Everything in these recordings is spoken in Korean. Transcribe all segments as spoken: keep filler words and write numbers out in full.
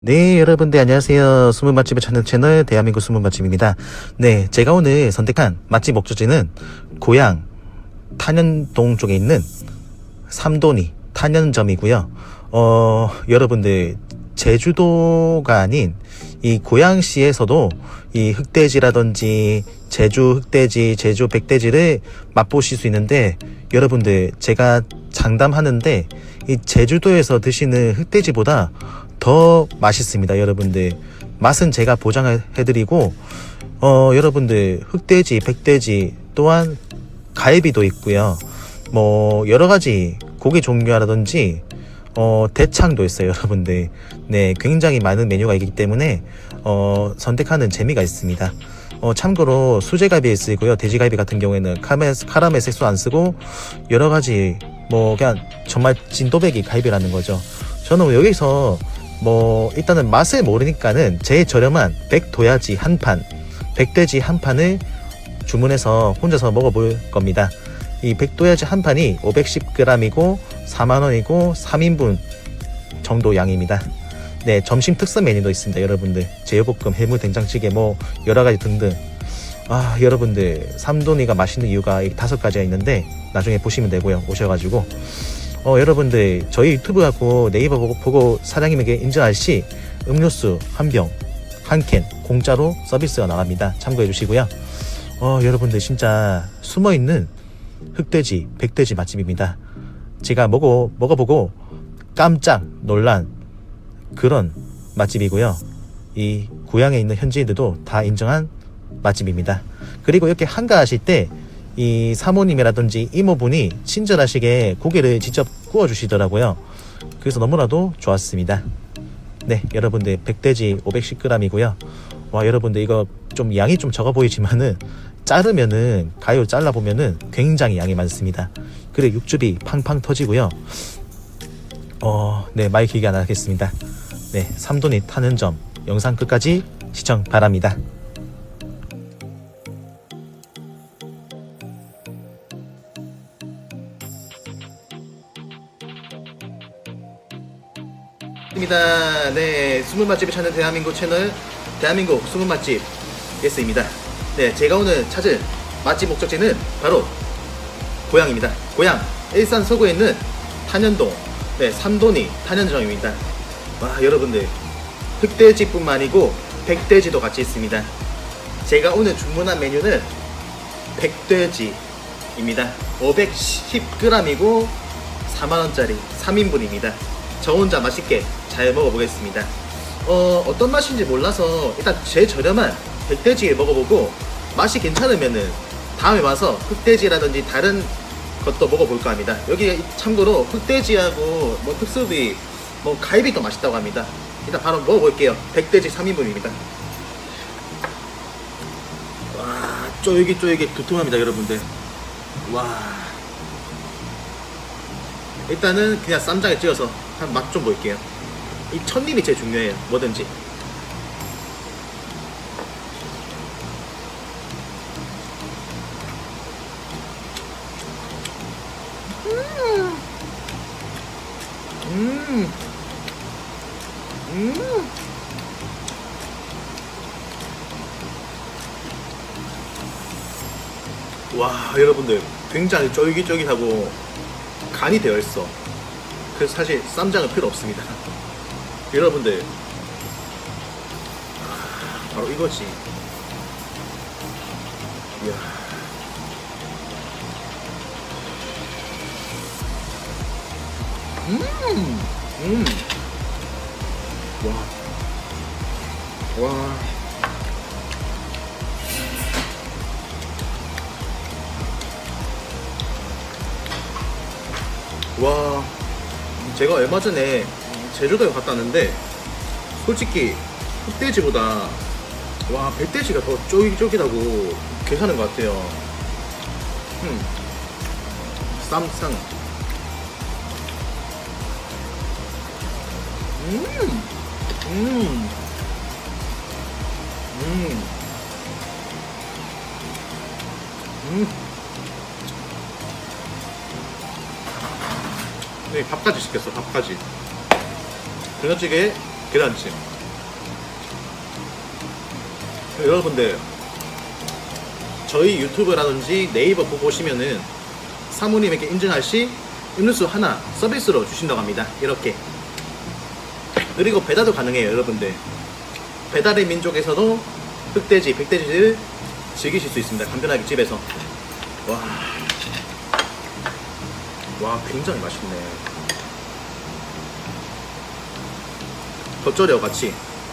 네, 여러분들 안녕하세요. 숨은 맛집을 찾는 채널 대한민국 숨은 맛집입니다. 네, 제가 오늘 선택한 맛집 목적지는 고양 탄현동 쪽에 있는 삼돈이 탄현점이고요. 어, 여러분들 제주도가 아닌 이 고양시에서도 이 흑돼지라든지 제주 흑돼지, 제주 백돼지를 맛보실 수 있는데, 여러분들 제가 장담하는데 이 제주도에서 드시는 흑돼지보다 더 맛있습니다. 여러분들 맛은 제가 보장을 해드리고, 어 여러분들 흑돼지, 백돼지 또한 갈비도 있고요. 뭐 여러가지 고기 종류라든지 어 대창도 있어요. 여러분들 네, 굉장히 많은 메뉴가 있기 때문에 어 선택하는 재미가 있습니다. 어 참고로 수제갈비에 쓰이고요. 돼지갈비 같은 경우에는 카라멜, 카라멜 색소 안 쓰고 여러가지 뭐 그냥 정말 진또배기 갈비라는 거죠. 저는 여기서 뭐 일단은 맛을 모르니까는 제일 저렴한 백도야지 한 판, 백돼지 한 판을 주문해서 혼자서 먹어볼 겁니다. 이 백도야지 한 판이 오백십 그램이고 사만 원이고 삼 인분 정도 양입니다. 네, 점심 특선 메뉴도 있습니다. 여러분들 제육볶음, 해물 된장찌개 뭐 여러가지 등등. 아, 여러분들 삼돈이가 맛있는 이유가 이 다섯 가지가 있는데 나중에 보시면 되고요. 오셔가지고 어 여러분들 저희 유튜브하고 네이버 보고, 보고 사장님에게 인증할 시 음료수 한 병, 한 캔 공짜로 서비스가 나갑니다. 참고해 주시고요. 어 여러분들 진짜 숨어있는 흑돼지, 백돼지 맛집입니다. 제가 먹어, 먹어보고 깜짝 놀란 그런 맛집이고요. 이 고향에 있는 현지인들도 다 인정한 맛집입니다. 그리고 이렇게 한가하실 때 이 사모님이라든지 이모분이 친절하시게 고기를 직접 구워 주시더라고요. 그래서 너무나도 좋았습니다. 네, 여러분들 백돼지 오백십 그램이고요 와, 여러분들 이거 좀 양이 좀 적어 보이지만은 자르면은 가위로 잘라 보면은 굉장히 양이 많습니다. 그리고 육즙이 팡팡 터지고요. 어, 네, 말 길게 안 하겠습니다. 네, 삼돈이 탄현점 영상 끝까지 시청 바랍니다. 입니다. 네, 숨은 맛집을 찾는 대한민국 채널 대한민국 숨은 맛집 예스입니다. 네, 제가 오늘 찾은 맛집 목적지는 바로 고양입니다. 고양 일산 서구에 있는 탄현동 네, 삼돈이 탄현점입니다. 와, 여러분들 흑돼지뿐만 아니고 백돼지도 같이 있습니다. 제가 오늘 주문한 메뉴는 백돼지입니다. 오백십 그램이고 사만 원짜리 삼 인분입니다. 저 혼자 맛있게 잘 먹어보겠습니다. 어, 어떤 맛인지 몰라서 일단 제일 저렴한 백돼지 먹어보고 맛이 괜찮으면은 다음에 와서 흑돼지라든지 다른 것도 먹어볼까 합니다. 여기 참고로 흑돼지하고 뭐 특수비 뭐 갈비도 맛있다고 합니다. 일단 바로 먹어볼게요. 백돼지 삼 인분입니다. 와, 쫄깃쫄깃 두툼합니다. 여러분들 와, 일단은 그냥 쌈장에 찍어서 한 맛 좀 볼게요. 이 첫입이 제일 중요해요. 뭐든지. 음, 음, 음. 와, 여러분들 굉장히 쫄깃쫄깃하고 간이 되어 있어. 그래서 사실 쌈장은 필요 없습니다. 여러분들 아, 바로 이거지. 이야. 음, 음, 와, 와, 와. 제가 얼마 전에 제주도에 갔다 왔는데 솔직히 흑돼지보다 와, 백돼지가 더 쫄깃쫄깃하고 괜찮은 것 같아요. 음, 쌈장. 음, 음, 음, 음. 네, 밥까지 시켰어. 밥까지. 된장찌개에 계란찜. 여러분들 저희 유튜브라든지 네이버 보고 보시면은 사모님에게 인증할 시 음료수 하나 서비스로 주신다고 합니다. 이렇게. 그리고 배달도 가능해요. 여러분들 배달의 민족에서도 흑돼지, 백돼지를 즐기실 수 있습니다. 간편하게 집에서. 와, 와 굉장히 맛있네. 겉절이와 같이.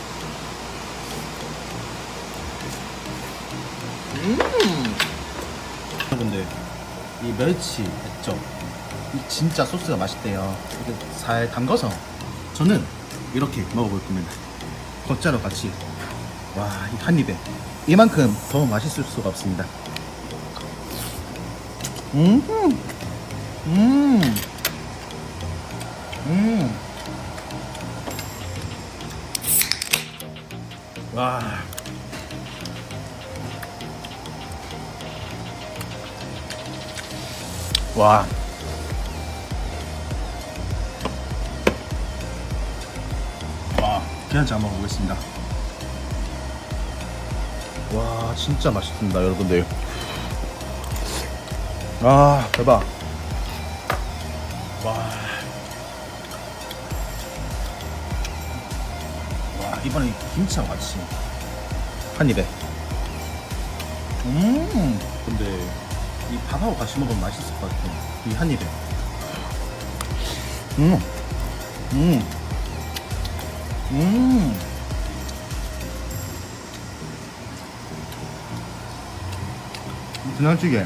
음. 여러분들 이 멸치 액젓 이 진짜 소스가 맛있대요. 이렇게 살 담가서 저는 이렇게 먹어볼 겁니다. 겉절이와 같이. 와, 이 한 입에 이만큼 더 맛있을 수가 없습니다. 음, 음, 음, 와, 와, 와, 계란찜 한번 먹어보겠습니다. 와, 진짜 맛있습니다, 여러분들. 아, 대박. 와, 와, 이번에 김치랑 같이 한 입에. 음, 근데 이 밥하고 같이 먹으면 맛있을 것 같아. 이 한 입에. 음, 음, 음. 된장찌개.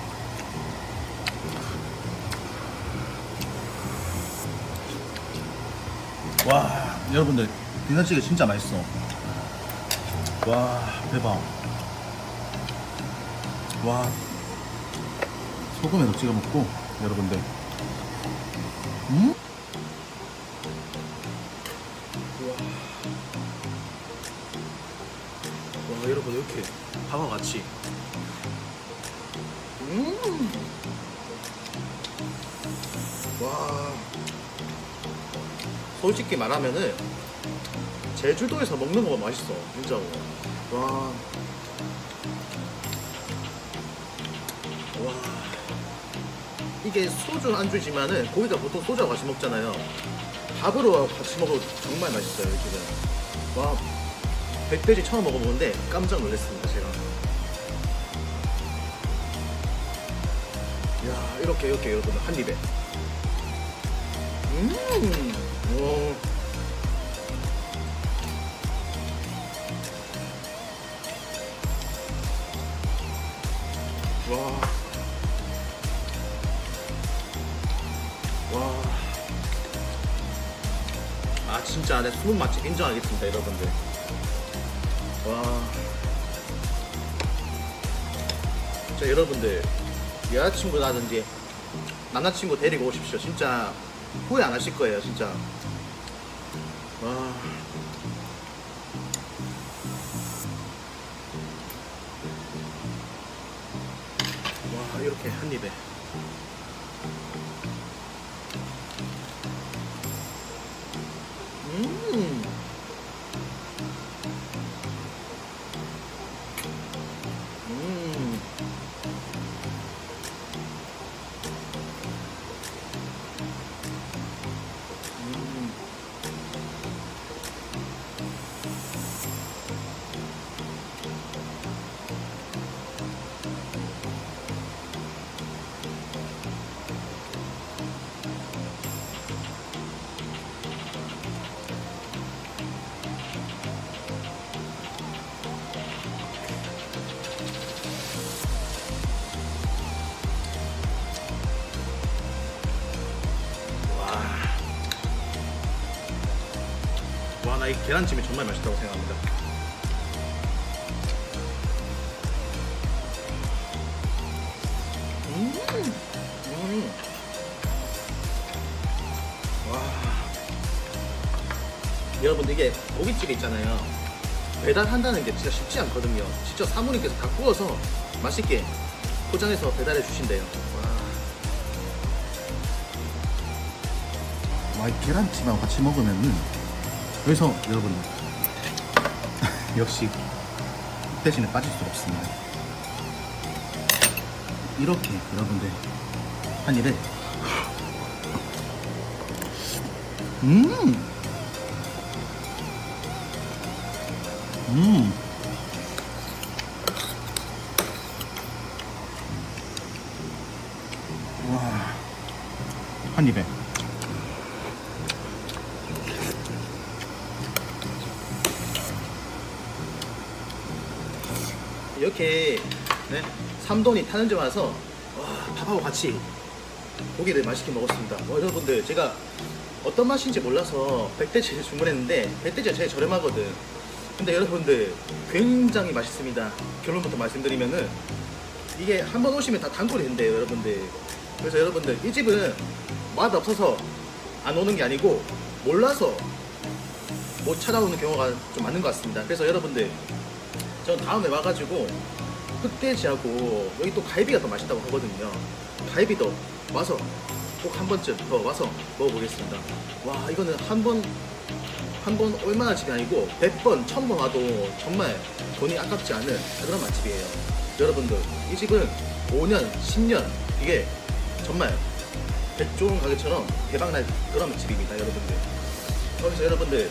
와, 여러분들 된장찌개 진짜 맛있어. 와, 대박. 와, 소금에도 찍어 먹고 여러분들. 음? 와, 와, 여러분 이렇게 밥과 같이. 음. 와, 솔직히 말하면은 제주도에서 먹는 거가 맛있어, 진짜로. 와, 와, 이게 소주 안주지만은 거기다 보통 소주하고 같이 먹잖아요. 밥으로 같이 먹어도 정말 맛있어요, 지금. 와, 백돼지 처음 먹어보는데 깜짝 놀랐습니다, 제가. 야, 이렇게 이렇게 여러분 한 입에. 음, 오. 와, 와, 아 진짜 내 숨은 맛집 인정하겠습니다, 여러분들. 와, 진짜 여러분들 여자친구라든지 남자친구 데리고 오십시오. 진짜 후회 안 하실 거예요, 진짜. 와, 와, 이렇게 한 입에. 음, 음, 음. 와, 나 이 계란찜이 정말 맛있다고 생각합니다. 음, 음. 와, 여러분 이게 고깃집에 있잖아요. 배달한다는 게 진짜 쉽지 않거든요. 진짜 사모님께서 다 구워서 맛있게 포장해서 배달해 주신대요. 와, 와, 이 계란찜하고 같이 먹으면은, 그래서 여러분 역시 백돼지는 빠질 수가 없습니다. 이렇게 여러분들 한 입에 음! 음! 와, 한 입에 이렇게 네, 삼돈이 타는데 와서 와, 밥하고 같이 고기를 맛있게 먹었습니다. 와, 여러분들 제가 어떤 맛인지 몰라서 백돼지를 주문했는데 백돼지가 제일 저렴하거든. 근데 여러분들 굉장히 맛있습니다. 결론부터 말씀드리면은 이게 한 번 오시면 다 단골이 된대요, 여러분들. 그래서 여러분들 이 집은 맛 없어서 안 오는 게 아니고 몰라서 못 찾아오는 경우가 좀 많은 것 같습니다. 그래서 여러분들 전 다음에 와가지고 흑돼지하고 여기 또 갈비가 더 맛있다고 하거든요. 갈비도 와서 꼭 한 번쯤 더 와서 먹어보겠습니다. 와, 이거는 한 번 한 번 얼마나 집이 아니고 백 번, 천 번 와도 정말 돈이 아깝지 않은 그런 맛집이에요. 여러분들 이 집은 오 년, 십 년 이게 정말 배 좋은 가게처럼 대박날 그런 맛집입니다, 여러분들. 그래서 여러분들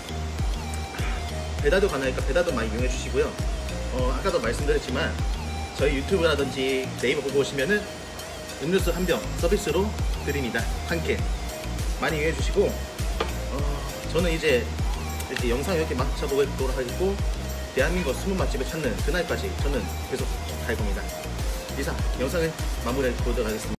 배달도 가능하니까 배달도 많이 이용해 주시고요. 어, 아까도 말씀드렸지만 저희 유튜브라든지 네이버 보고 오시면은 음료수 한 병 서비스로 드립니다. 한 캔 많이 이용해 주시고 어, 저는 이제 이렇게 영상 이렇게 맞춰보도록 하겠고 대한민국 숨은 맛집을 찾는 그날까지 저는 계속 갈 겁니다. 이상 영상을 마무리해 보도록 하겠습니다.